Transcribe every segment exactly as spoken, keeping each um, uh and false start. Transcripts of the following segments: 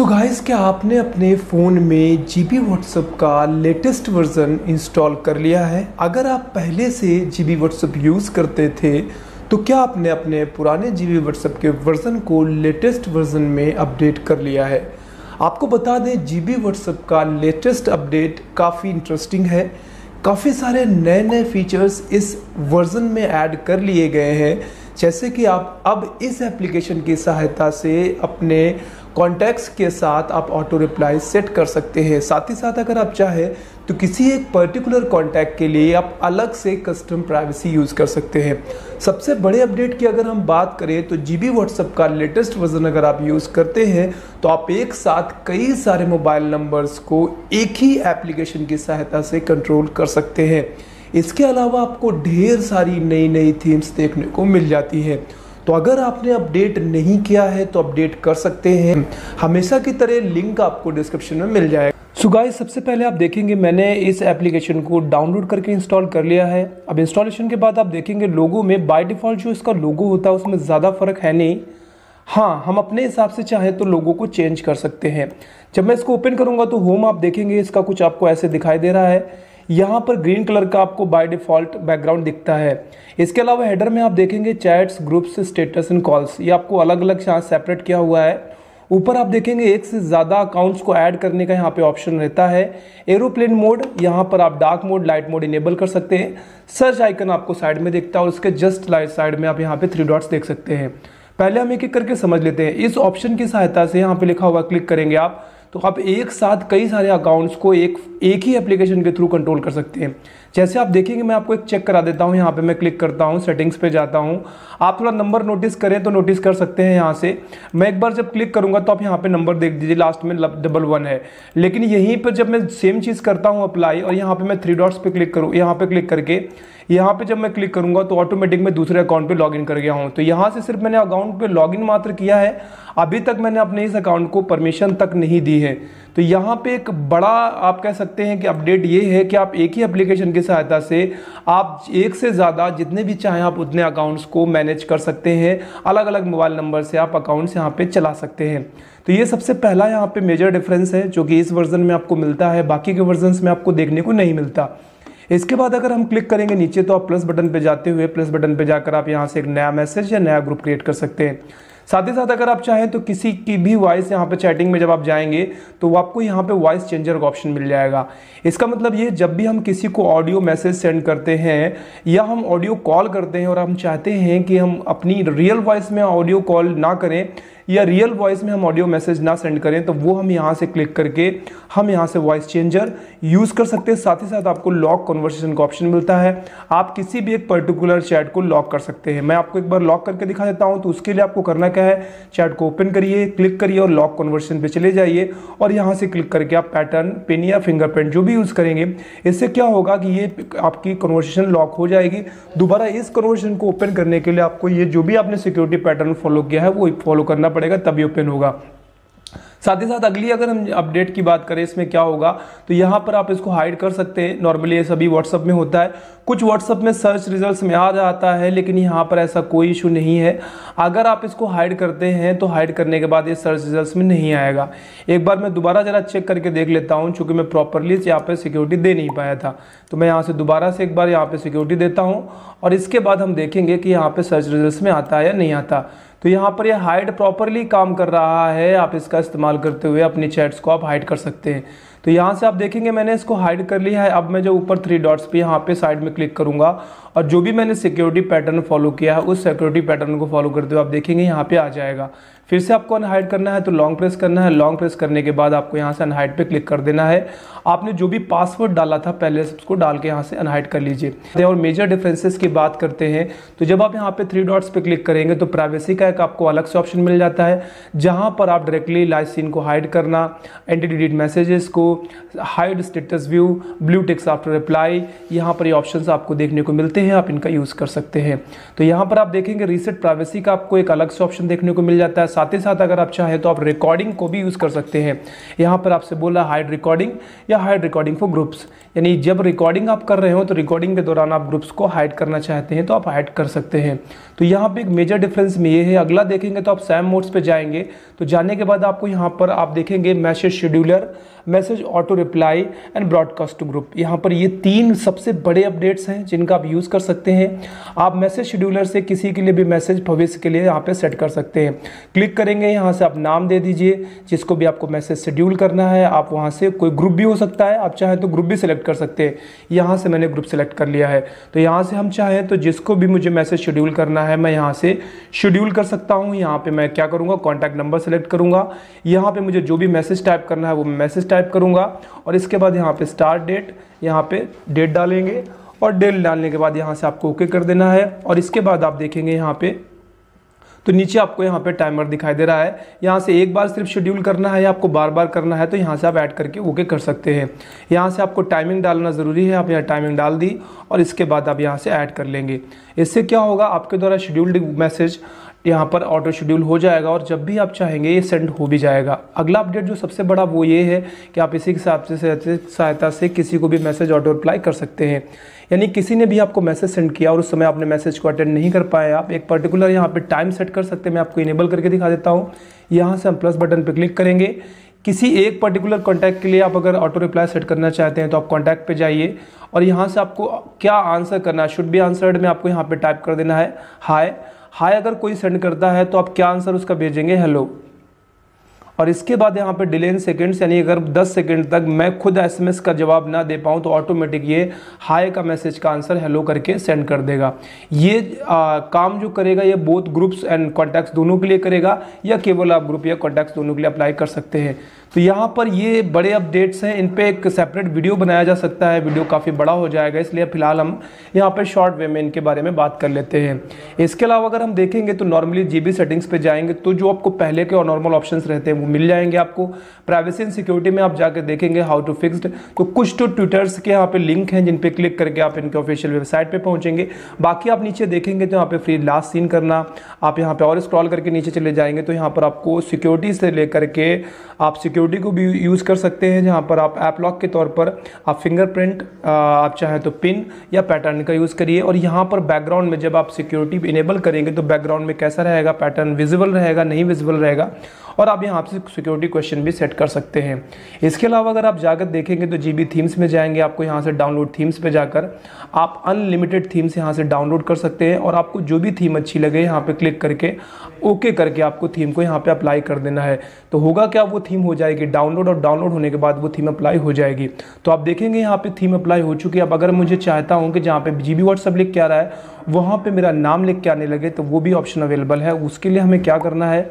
So guys, क्या आपने अपने फ़ोन में जीबी व्हाट्सएप का लेटेस्ट वर्ज़न इंस्टॉल कर लिया है? अगर आप पहले से जीबी व्हाट्सएप यूज़ करते थे तो क्या आपने अपने पुराने जीबी व्हाट्सएप के वर्ज़न को लेटेस्ट वर्ज़न में अपडेट कर लिया है? आपको बता दें, जीबी व्हाट्सएप का लेटेस्ट अपडेट काफ़ी इंटरेस्टिंग है। काफ़ी सारे नए नए फीचर्स इस वर्ज़न में ऐड कर लिए गए हैं, जैसे कि आप अब इस एप्लीकेशन की सहायता से अपने कॉन्टैक्ट्स के साथ आप ऑटो रिप्लाई सेट कर सकते हैं। साथ ही साथ अगर आप चाहें तो किसी एक पर्टिकुलर कॉन्टैक्ट के लिए आप अलग से कस्टम प्राइवेसी यूज़ कर सकते हैं। सबसे बड़े अपडेट की अगर हम बात करें तो जीबी व्हाट्सएप का लेटेस्ट वर्जन अगर आप यूज़ करते हैं तो आप एक साथ कई सारे मोबाइल नंबर्स को एक ही एप्लीकेशन की सहायता से कंट्रोल कर सकते हैं। इसके अलावा आपको ढेर सारी नई नई थीम्स देखने को मिल जाती हैं। तो अगर आपने अपडेट नहीं किया है तो अपडेट कर सकते हैं। हमेशा की तरह लिंक आपको डिस्क्रिप्शन में मिल जाएगा। सो गाइस, सबसे पहले आप देखेंगे मैंने इस एप्लीकेशन को डाउनलोड करके इंस्टॉल कर लिया है। अब इंस्टॉलेशन के बाद आप देखेंगे लोगो में बाय डिफ़ॉल्ट जो इसका लोगो होता है उसमें ज़्यादा फ़र्क है नहीं। हाँ, हम अपने हिसाब से चाहें तो लोगो को चेंज कर सकते हैं। जब मैं इसको ओपन करूँगा तो होम आप देखेंगे इसका कुछ आपको ऐसे दिखाई दे रहा है। यहाँ पर ग्रीन कलर का आपको बाय डिफ़ॉल्ट बैकग्राउंड दिखता है। इसके अलावा हेडर में आप देखेंगे chats, groups, status and calls, ये आपको अलग अलग यहाँ सेपरेट किया हुआ है। ऊपर आप देखेंगे एक से ज़्यादा अकाउंट्स को ऐड करने का यहाँ पे ऑप्शन रहता है। एरोप्लेन मोड, यहाँ पर आप dark mode, light mode enable कर सकते हैं। सर्च आइकन आपको साइड में दिखता है और उसके जस्ट लाइट साइड में आप यहाँ पे थ्री डॉट्स देख सकते हैं। पहले हम एक एक करके समझ लेते हैं। इस ऑप्शन की सहायता से यहाँ पे लिखा हुआ क्लिक करेंगे आप तो आप एक साथ कई सारे अकाउंट्स को एक एक ही एप्लीकेशन के थ्रू कंट्रोल कर सकते हैं। जैसे आप देखेंगे, मैं आपको एक चेक करा देता हूं। यहाँ पे मैं क्लिक करता हूं, सेटिंग्स पे जाता हूं। आप थोड़ा नंबर नोटिस करें तो नोटिस कर सकते हैं। यहाँ से मैं एक बार जब क्लिक करूंगा तो आप यहाँ पे नंबर देख दीजिए, लास्ट में डबल वन है। लेकिन यहीं पर जब मैं सेम चीज़ करता हूँ अप्लाई और यहाँ पर मैं थ्री डॉट्स पे क्लिक करूँ, यहाँ पे क्लिक करके यहाँ पे जब मैं क्लिक करूंगा तो ऑटोमेटिक मैं दूसरे अकाउंट पे लॉगिन कर गया हूं। तो यहाँ से सिर्फ मैंने अकाउंट पे लॉगिन मात्र किया है, अभी तक मैंने अपने इस अकाउंट को परमिशन तक नहीं दी है। तो यहाँ पे एक बड़ा आप कह सकते हैं कि अपडेट ये है कि आप एक ही एप्लीकेशन की सहायता से आप एक से ज़्यादा जितने भी चाहें आप उतने अकाउंट्स को मैनेज कर सकते हैं। अलग अलग मोबाइल नंबर से आप अकाउंट्स यहाँ पे चला सकते हैं। तो ये सबसे पहला यहाँ पे मेजर डिफरेंस है जो कि इस वर्जन में आपको मिलता है, बाकी के वर्जन में आपको देखने को नहीं मिलता। इसके बाद अगर हम क्लिक करेंगे नीचे तो आप प्लस बटन पे जाते हुए प्लस बटन पे जाकर आप यहाँ से एक नया मैसेज या नया ग्रुप क्रिएट कर सकते हैं। साथ ही साथ अगर आप चाहें तो किसी की भी वॉइस यहाँ पे चैटिंग में जब आप जाएंगे तो आपको यहाँ पे वॉइस चेंजर का ऑप्शन मिल जाएगा। इसका मतलब ये, जब भी हम किसी को ऑडियो मैसेज सेंड करते हैं या हम ऑडियो कॉल करते हैं और हम चाहते हैं कि हम अपनी रियल वॉइस में ऑडियो कॉल ना करें या रियल वॉइस में हम ऑडियो मैसेज ना सेंड करें, तो वो हम यहाँ से क्लिक करके हम यहाँ से वॉइस चेंजर यूज़ कर सकते हैं। साथ ही साथ आपको लॉक कन्वर्सेशन का ऑप्शन मिलता है। आप किसी भी एक पर्टिकुलर चैट को लॉक कर सकते हैं। मैं आपको एक बार लॉक करके दिखा देता हूँ। तो उसके लिए आपको करना क्या है, चैट को ओपन करिए, क्लिक करिए और लॉक कन्वर्सेशन पे चले जाइए और यहाँ से क्लिक करके आप पैटर्न, पिन या फिंगरप्रिंट जो भी यूज़ करेंगे, इससे क्या होगा कि ये आपकी कन्वर्सेशन लॉक हो जाएगी। दोबारा इस कन्वर्सेशन को ओपन करने के लिए आपको ये जो भी आपने सिक्योरिटी पैटर्न फॉलो किया है वो फॉलो करना पड़ेगा, तभी ओपन होगा। साथ ही साथ अगली अगर हम अपडेट की बात करें इसमें क्या होगा, तो यहाँ पर आप इसको हाइड कर सकते हैं। नॉर्मली ये सभी व्हाट्सएप में होता है, कुछ व्हाट्सएप में सर्च रिजल्ट्स में आ जाता है, लेकिन यहाँ पर ऐसा कोई इशू नहीं है। अगर आप इसको हाइड करते हैं तो हाइड करने के बाद ये सर्च रिजल्ट्स में नहीं आएगा। एक बार मैं दोबारा ज़रा चेक करके देख लेता हूँ, चूँकि मैं प्रॉपरली यहाँ पर सिक्योरिटी दे नहीं पाया था। तो मैं यहाँ से दोबारा से एक बार यहाँ पर सिक्योरिटी देता हूँ और इसके बाद हम देखेंगे कि यहाँ पर सर्च रिजल्ट्स में आता है या नहीं आता। तो यहाँ पर यह हाइड प्रॉपरली काम कर रहा है। आप इसका इस्तेमाल करते हुए अपनी चैट्स को आप हाइड कर सकते हैं। तो यहाँ से आप देखेंगे मैंने इसको हाइड कर लिया है। अब मैं जो ऊपर थ्री डॉट्स पे यहाँ पे साइड में क्लिक करूँगा और जो भी मैंने सिक्योरिटी पैटर्न फॉलो किया है उस सिक्योरिटी पैटर्न को फॉलो करते हुए आप देखेंगे यहाँ पे आ जाएगा। फिर से आपको अनहाइड करना है तो लॉन्ग प्रेस करना है। लॉन्ग प्रेस करने के बाद आपको यहाँ से अनहाइड पे क्लिक कर देना है। आपने जो भी पासवर्ड डाला था पहले से उसको डाल के यहाँ से अनहाइड कर लीजिए। और मेजर डिफरेंसेस की बात करते हैं तो जब आप यहाँ पे थ्री डॉट्स पे क्लिक करेंगे तो प्राइवेसी का एक आपको अलग से ऑप्शन मिल जाता है, जहाँ पर आप डायरेक्टली लाइव सीन को हाइड करना, एंटी डिलीट मैसेजेस को, hide status view, blue ticks after reply, यहाँ पर ये ऑप्शंस आपको देखने को मिलते हैं, आप इनका यूज़ कर सकते हैं। तो यहाँ पर आप देखेंगे रीसेट प्राइवेसी का आपको एक अलग से ऑप्शन देखने को मिल जाता है। साथ ही साथ अगर आप चाहें तो आप रिकॉर्डिंग को भी यूज़ कर सकते हैं। यहाँ पर आपसे बोला हाइड रिकॉर्डिंग या हाइड रिकॉर्डिंग फॉर ग्रुप्स, यानी जब रिकॉर्डिंग आप कर रहे हो तो रिकॉर्डिंग के दौरान आप ग्रुप्स को हाइड करना चाहते हैं तो आप हाइड कर सकते हैं। तो यहाँ पे एक मेजर डिफरेंस में ये है। अगला देखेंगे तो आप सैम मोड्स पे जाएंगे, तो जाने के बाद आपको यहाँ पर आप देखेंगे message scheduler, message auto reply and broadcast to group. यहाँ पर ये तीन सबसे बड़े अपडेट्स हैं जिनका आप यूज़ कर सकते हैं। आप मैसेज शेड्यूलर से किसी के लिए भी मैसेज भविष्य के लिए यहाँ पे सेट कर सकते हैं। क्लिक करेंगे, यहाँ से आप नाम दे दीजिए जिसको भी आपको मैसेज शेड्यूल करना है। आप वहाँ से कोई ग्रुप भी हो सकता है, आप चाहें तो ग्रुप भी सिलेक्ट कर सकते हैं। यहाँ से मैंने ग्रुप सेलेक्ट कर लिया है, तो यहाँ से हम चाहें तो जिसको भी मुझे मैसेज शेड्यूल करना है मैं यहाँ से शेड्यूल कर सकता हूँ। यहाँ पे मैं क्या करूँगा, कॉन्टैक्ट नंबर सेलेक्ट करूँगा। यहाँ पे मुझे जो भी मैसेज टाइप करना है वो मैसेज टाइप करूँगा और इसके बाद यहाँ पे स्टार्ट डेट, यहाँ पे डेट डालेंगे और डेट डालने के बाद यहाँ से आपको ओके कर देना है। और इसके बाद आप देखेंगे यहाँ पे तो नीचे आपको यहाँ पे टाइमर दिखाई दे रहा है। यहाँ से एक बार सिर्फ शेड्यूल करना है या आपको बार बार करना है तो यहाँ से आप ऐड करके ओके कर सकते हैं। यहाँ से आपको टाइमिंग डालना ज़रूरी है, आप यहाँ टाइमिंग डाल दी और इसके बाद आप यहाँ से ऐड कर लेंगे। इससे क्या होगा, आपके द्वारा शेड्यूल्ड मैसेज यहाँ पर ऑटो शेड्यूल हो जाएगा और जब भी आप चाहेंगे ये सेंड हो भी जाएगा। अगला अपडेट जो सबसे बड़ा वो ये है कि आप इसी के हिसाब से सहायता से किसी को भी मैसेज ऑटो रिप्लाई कर सकते हैं। यानी किसी ने भी आपको मैसेज सेंड किया और उस समय आपने मैसेज को अटेंड नहीं कर पाए, आप एक पर्टिकुलर यहाँ पे टाइम सेट कर सकते हैं। मैं आपको इनेबल करके दिखा देता हूँ। यहाँ से हम प्लस बटन पर क्लिक करेंगे। किसी एक पर्टिकुलर कॉन्टैक्ट के लिए आप अगर ऑटो रिप्लाई सेट करना चाहते हैं तो आप कॉन्टैक्ट पे जाइए और यहाँ से आपको क्या आंसर करना है, शुड बी आंसर्ड में आपको यहाँ पे टाइप कर देना है हाय। हाय अगर कोई सेंड करता है तो आप क्या आंसर उसका भेजेंगे, हेलो। और इसके बाद यहाँ पे डिले इन सेकंड्स, यानी अगर दस सेकंड तक मैं खुद एसएमएस का जवाब ना दे पाऊँ तो ऑटोमेटिक ये हाय का मैसेज का आंसर हेलो करके सेंड कर देगा। ये आ, काम जो करेगा ये बोथ ग्रुप्स एंड कॉन्टैक्ट्स दोनों के लिए करेगा या केवल आप ग्रुप या कॉन्टैक्ट्स दोनों के लिए अप्लाई कर सकते हैं। तो यहाँ पर ये बड़े अपडेट्स हैं, इन पे एक सेपरेट वीडियो बनाया जा सकता है। वीडियो काफ़ी बड़ा हो जाएगा, इसलिए फिलहाल हम यहाँ पे शॉर्ट वे में इनके बारे में बात कर लेते हैं। इसके अलावा अगर हम देखेंगे तो नॉर्मली जीबी सेटिंग्स पे जाएंगे तो जो आपको पहले के और नॉर्मल ऑप्शंस रहते हैं वो मिल जाएंगे आपको। प्राइवेसी एंड सिक्योरिटी में आप जाकर देखेंगे हाउ टू फिक्स्ड, तो कुछ तो ट्विटर्स के यहाँ पे लिंक हैं जिन पे क्लिक करके आप इनके ऑफिशियल वेबसाइट पे पहुंचेंगे। बाकी आप नीचे देखेंगे तो यहाँ पे फ्री लास्ट सीन करना, आप यहाँ पे और स्क्रॉल करके नीचे चले जाएंगे तो यहाँ पर आपको सिक्योरिटी से लेकर के आप सिक्योरिटी को भी यूज़ कर सकते हैं, जहाँ पर आप ऐप लॉक के तौर पर आप फिंगरप्रिंट, आप चाहें तो पिन या पैटर्न का यूज़ करिए। और यहाँ पर बैकग्राउंड में जब आप सिक्योरिटी इनेबल करेंगे तो बैकग्राउंड में कैसा रहेगा, पैटर्न विजिबल रहेगा नहीं विजिबल रहेगा, और आप यहाँ से सिक्योरिटी क्वेश्चन भी सेट कर सकते हैं। इसके अलावा अगर आप जाकर देखेंगे तो जीबी थीम्स में जाएंगे, आपको यहाँ से डाउनलोड थीम्स पे जाकर आप अनलिमिटेड थीम्स यहाँ से डाउनलोड कर सकते हैं और आपको जो भी थीम अच्छी लगे यहाँ पे क्लिक करके ओके करके आपको थीम को यहाँ पे अप्लाई कर देना है। तो होगा क्या, वो थीम हो जाएगी डाउनलोड और डाउनलोड होने के बाद वो थीम अप्लाई हो जाएगी। तो आप देखेंगे यहाँ पे थीम अप्लाई हो चुकी है। अब अगर मुझे चाहता हूँ कि जहाँ पे जीबी व्हाट्सएप लिख के आ रहा है वहाँ पे मेरा नाम लिख के आने लगे तो वो भी ऑप्शन अवेलेबल है। उसके लिए हमें क्या करना है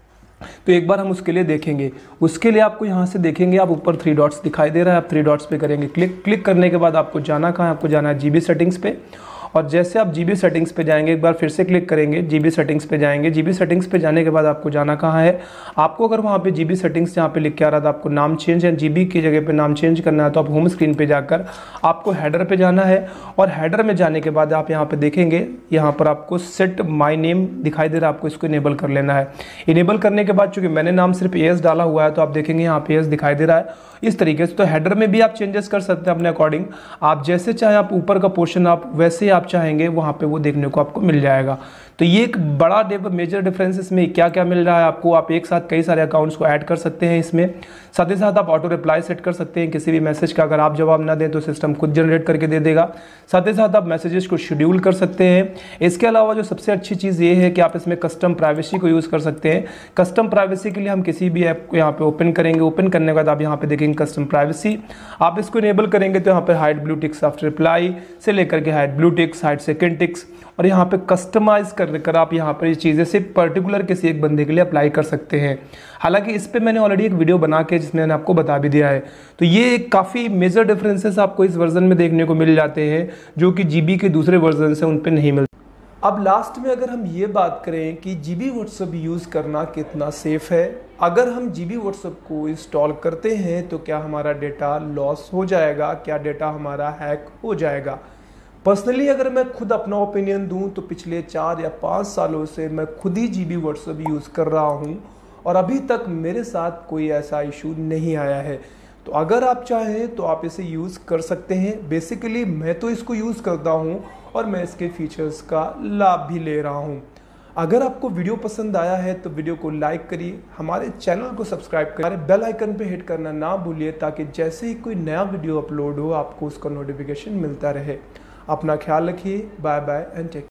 तो एक बार हम उसके लिए देखेंगे। उसके लिए आपको यहाँ से देखेंगे आप ऊपर थ्री डॉट्स दिखाई दे रहा है, आप थ्री डॉट्स पे करेंगे क्लिक। क्लिक करने के बाद आपको जाना कहाँ है, आपको जाना है जीबी सेटिंग्स पे। और जैसे आप जीबी सेटिंग्स पे जाएंगे, एक बार फिर से क्लिक करेंगे, जीबी सेटिंग्स पे जाएंगे। जीबी सेटिंग्स पे जाने के बाद आपको जाना कहाँ है, आपको अगर वहाँ पे जीबी सेटिंग्स जहाँ पे लिख के आ रहा था आपको नाम चेंज है, जीबी की जगह पे नाम चेंज करना है तो आप होम स्क्रीन पे जाकर आपको हेडर पे जाना है। और हेडर में जाने के बाद आप यहाँ पे देखेंगे, यहाँ पर आपको सेट माई नेम दिखाई दे रहा है, आपको इसको इनेबल कर लेना है। इनेबल करने के बाद चूंकि मैंने नाम सिर्फ एस डाला हुआ है तो आप देखेंगे यहाँ पे एस दिखाई दे रहा है इस तरीके से। तो हेडर में भी आप चेंजेस कर सकते हैं अपने अकॉर्डिंग, आप जैसे चाहे आप ऊपर का पोर्शन आप वैसे आप चाहेंगे वहाँ पे वो देखने को आपको मिल जाएगा। तो ये एक बड़ा मेजर डिफरेंस इसमें क्या क्या मिल रहा है आपको, आप एक साथ कई सारे अकाउंट्स को ऐड कर सकते हैं इसमें। साथ ही साथ आप ऑटो रिप्लाई सेट कर सकते हैं, किसी भी मैसेज का अगर आप जवाब ना दें तो सिस्टम खुद जनरेट करके दे देगा। साथ ही साथ आप मैसेजेस को शेड्यूल कर सकते हैं। इसके अलावा जो सबसे अच्छी चीज़ ये है कि आप इसमें कस्टम प्राइवेसी को यूज़ कर सकते हैं। कस्टम प्राइवेसी के लिए हम किसी भी ऐप को यहाँ पे ओपन करेंगे, ओपन करने के बाद आप यहाँ पे देखेंगे कस्टम प्राइवेसी, आप इसको इनेबल करेंगे तो यहाँ पे hide blue ticks after reply से लेकर के hide blue ticks, hide second ticks, और यहाँ पे कस्टमाइज कर कर आप यहाँ पर ये चीज़ें सिर्फ पर्टिकुलर किसी एक बंदे के लिए अप्लाई कर सकते हैं। हालांकि इस पे मैंने ऑलरेडी एक वीडियो बना के जिसमें मैंने आपको बता भी दिया है। तो ये काफ़ी मेजर डिफरेंसेस आपको इस वर्जन में देखने को मिल जाते हैं जो कि जीबी के दूसरे वर्जन से उन पे नहीं मिलते। अब लास्ट में अगर हम ये बात करें कि जीबी व्हाट्सएप यूज़ करना कितना सेफ़ है, अगर हम जीबी व्हाट्सएप को इंस्टॉल करते हैं तो क्या हमारा डेटा लॉस हो जाएगा, क्या डेटा हमारा हैक हो जाएगा। पर्सनली अगर मैं खुद अपना ओपिनियन दूं तो पिछले चार या पाँच सालों से मैं खुद ही जीबी व्हाट्सएप यूज़ कर रहा हूं और अभी तक मेरे साथ कोई ऐसा इशू नहीं आया है। तो अगर आप चाहें तो आप इसे यूज़ कर सकते हैं। बेसिकली मैं तो इसको यूज़ करता हूं और मैं इसके फीचर्स का लाभ भी ले रहा हूं। अगर आपको वीडियो पसंद आया है तो वीडियो को लाइक करिए, हमारे चैनल को सब्सक्राइब करिए, हमारे बेल आइकन पे हिट करना ना भूलिए ताकि जैसे ही कोई नया वीडियो अपलोड हो आपको उसका नोटिफिकेशन मिलता रहे। अपना ख्याल रखिए। Bye bye and take